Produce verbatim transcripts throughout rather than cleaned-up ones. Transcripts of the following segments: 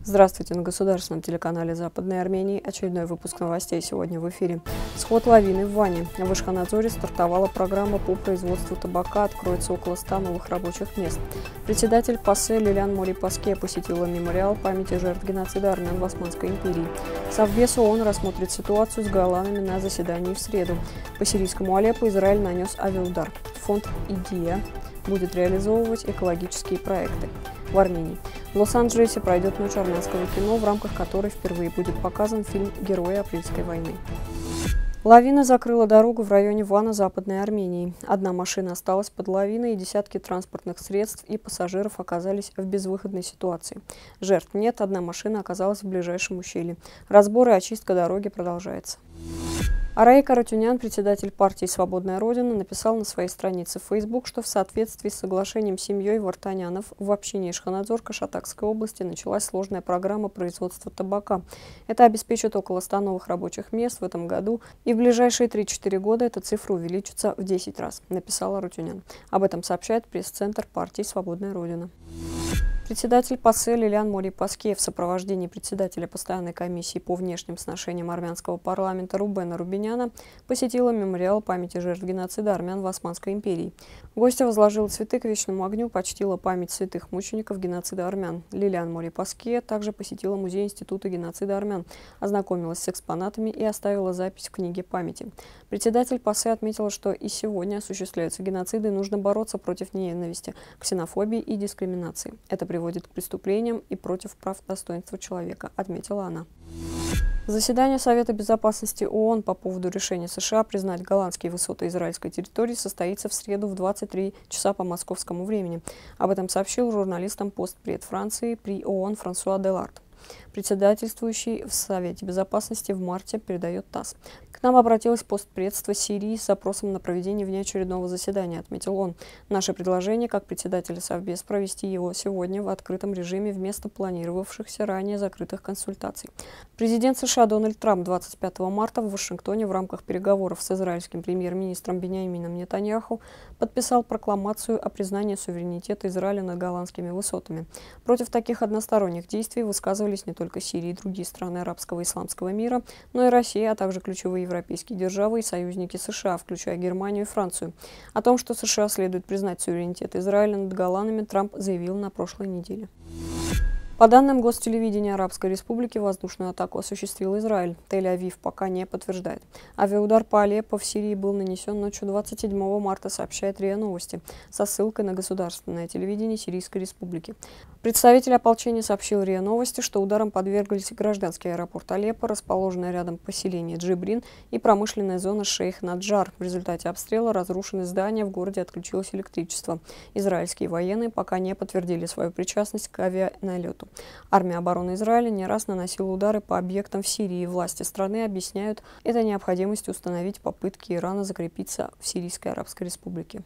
Здравствуйте, на государственном телеканале Западной Армении. Очередной выпуск новостей сегодня в эфире. Сход лавины в Ване. В Ишханадзоре стартовала программа по производству табака. Откроется около ста новых рабочих мест. Председатель ПАСЕ Лилян Мори-Паске посетила мемориал памяти жертв геноцида армян в Османской империи. Совбез ООН рассмотрит ситуацию с голландцами на заседании в среду. По сирийскому Алеппо Израиль нанес авиаудар. Фонд ИДИА будет реализовывать экологические проекты. В Армении. В Лос-Анджелесе пройдет ночь армянского кино, в рамках которой впервые будет показан фильм «Герои Апрельской войны». Лавина закрыла дорогу в районе Вана Западной Армении. Одна машина осталась под лавиной, и десятки транспортных средств и пассажиров оказались в безвыходной ситуации. Жертв нет, одна машина оказалась в ближайшем ущелье. Разбор и очистка дороги продолжается. Арай Каратюнян, председатель партии «Свободная Родина», написал на своей странице в Facebook, что в соответствии с соглашением с семьей Вартанянов в общине Ишханадзор Кашатакской области началась сложная программа производства табака. Это обеспечит около ста новых рабочих мест в этом году, и в ближайшие три-четыре года эта цифра увеличится в десять раз, написал Арутюнян. Об этом сообщает пресс-центр партии «Свободная Родина». Председатель ПАСЕ Лилян Мори-Паске в сопровождении председателя постоянной комиссии по внешним сношениям армянского парламента Рубена Рубиняна посетила мемориал памяти жертв геноцида армян в Османской империи. Гостья возложила цветы к вечному огню, почтила память святых мучеников геноцида армян. Лилян Мори-Паске также посетила музей Института геноцида армян, ознакомилась с экспонатами и оставила запись в книге памяти. Председатель ПАСЕ отметила, что и сегодня осуществляются геноциды, и нужно бороться против ненависти, ксенофобии и дискриминации. Это приводит к преступлениям и против прав достоинства человека, отметила она. Заседание Совета безопасности ООН по поводу решения США признать голландские высоты израильской территории состоится в среду в двадцать три часа по московскому времени. Об этом сообщил журналистам постпред Франции при ООН Франсуа Делард. Председательствующий в Совете безопасности в марте, передает ТАСС. К нам обратилось постпредство Сирии с запросом на проведение внеочередного заседания, отметил он. Наше предложение, как председателя Совбез, провести его сегодня в открытом режиме вместо планировавшихся ранее закрытых консультаций. Президент США Дональд Трамп двадцать пятого марта в Вашингтоне в рамках переговоров с израильским премьер-министром Биньямином Нетаньяху подписал прокламацию о признании суверенитета Израиля над голландскими высотами. Против таких односторонних действий высказывались не только Сирия и другие страны арабского и исламского мира, но и Россия, а также ключевые европейские державы и союзники США, включая Германию и Францию. О том, что США следует признать суверенитет Израиля над Голландами, Трамп заявил на прошлой неделе. По данным Гостелевидения Арабской Республики, воздушную атаку осуществил Израиль. Тель-Авив пока не подтверждает. Авиаудар по Алеппо в Сирии был нанесен ночью двадцать седьмого марта, сообщает РИА Новости, со ссылкой на государственное телевидение Сирийской Республики. Представитель ополчения сообщил РИА Новости, что ударом подверглись гражданский аэропорт Алеппо, расположенное рядом поселение Джибрин и промышленная зона Шейх-Наджар. В результате обстрела разрушены здания, в городе отключилось электричество. Израильские военные пока не подтвердили свою причастность к авианалету. Армия обороны Израиля не раз наносила удары по объектам в Сирии. Власти страны объясняют это необходимостью установить попытки Ирана закрепиться в Сирийской Арабской Республике.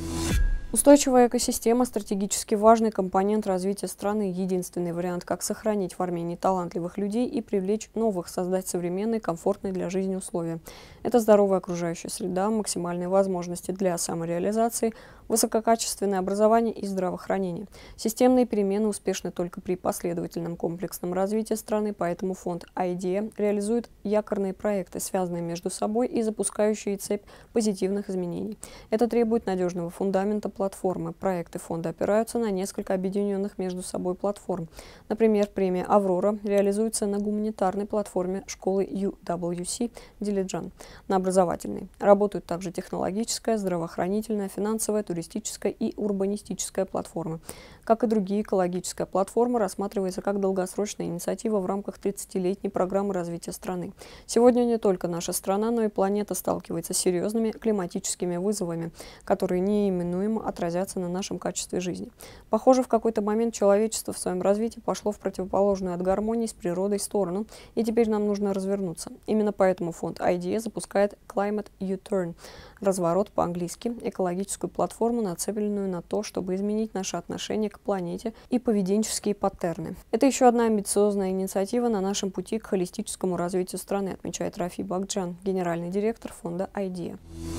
Устойчивая экосистема – стратегически важный компонент развития страны, единственный вариант, как сохранить в Армении талантливых людей и привлечь новых, создать современные, комфортные для жизни условия. Это здоровая окружающая среда, максимальные возможности для самореализации, высококачественное образование и здравоохранение. Системные перемены успешны только при последовательном комплексном развитии страны, поэтому фонд «Айдия» реализует якорные проекты, связанные между собой и запускающие цепь позитивных изменений. Это требует надежного фундамента платформы. Проекты фонда опираются на несколько объединенных между собой платформ. Например, премия «Аврора» реализуется на гуманитарной платформе школы ю дабл ю си «Дилиджан», на образовательной. Работают также технологическая, здравоохранительная, финансовая, туристическая и урбанистическая платформы. Как и другие, экологическая платформа рассматривается как долгосрочная инициатива в рамках тридцатилетней программы развития страны. Сегодня не только наша страна, но и планета сталкивается с серьезными климатическими вызовами, которые неименуемо отразятся на нашем качестве жизни. Похоже, в какой-то момент человечество в своем развитии пошло в противоположную от гармонии с природой сторону, и теперь нам нужно развернуться. Именно поэтому фонд «Айдия» запускает Climate U-Turn – разворот по-английски, экологическую платформу, нацеленную на то, чтобы изменить наше отношение к планете и поведенческие паттерны. Это еще одна амбициозная инициатива на нашем пути к холистическому развитию страны, отмечает Рафи Бакджан, генеральный директор фонда «Айдия».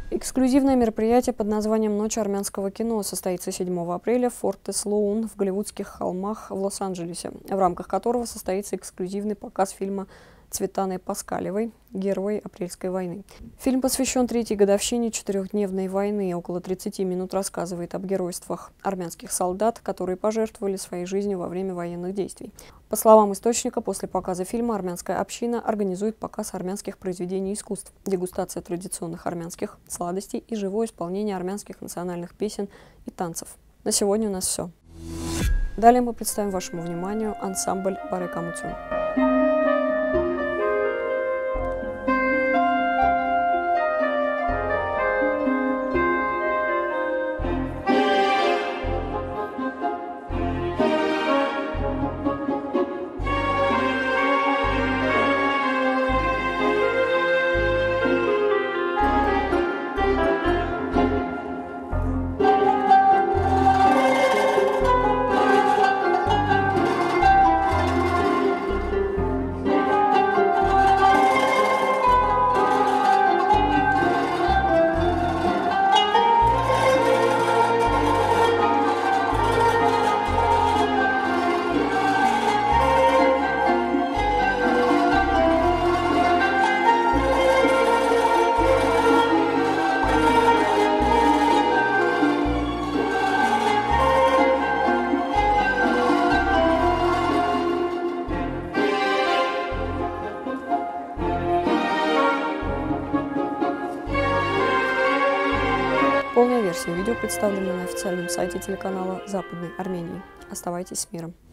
Эксклюзивное мероприятие под названием «Ночь армянского кино» состоится седьмого апреля в форте Слоун в Голливудских холмах в Лос-Анджелесе, в рамках которого состоится эксклюзивный показ фильма Цветаны Паскалевой «Герой Апрельской войны». Фильм посвящен третьей годовщине четырехдневной войны и около тридцати минут рассказывает об геройствах армянских солдат, которые пожертвовали своей жизнью во время военных действий. По словам источника, после показа фильма армянская община организует показ армянских произведений искусств, дегустация традиционных армянских сладостей и живое исполнение армянских национальных песен и танцев. На сегодня у нас все. Далее мы представим вашему вниманию ансамбль Барека Мутюн. Полная версия видео представлена на официальном сайте телеканала Западной Армении. Оставайтесь с миром.